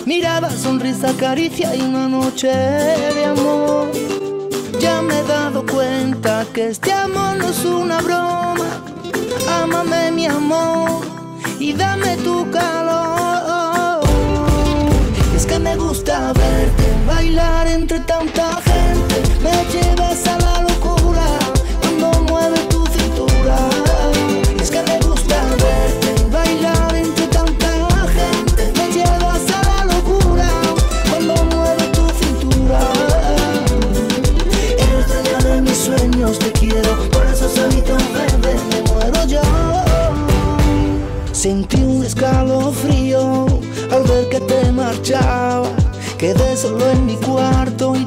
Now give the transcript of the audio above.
Mirada, sonrisa, caricia y una noche de amor. Ya me he dado cuenta que este amor no es una broma. Ámame mi amor y dame tu calor. Es que me gusta verte bailar entre tanta gente. Me llevas a la locura cuando mueves tu cintura. Es que me gusta verte bailar entre tanta gente. Me llevas a la locura cuando mueves tu cintura. Eres dueña de mis sueños, te quiero, por eso solito bebé me muero yo. Sentí un escalofrío al ver que te marchabas. Quedé solo en mi cuarto y